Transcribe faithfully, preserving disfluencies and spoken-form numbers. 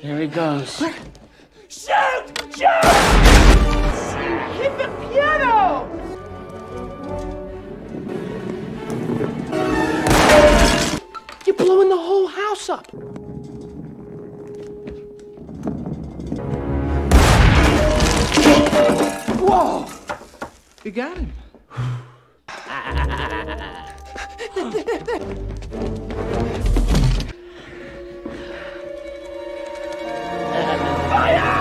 Here he goes. Shoot! Shoot! Hit the piano! You're blowing the whole house up. Whoa! You got him. Fire!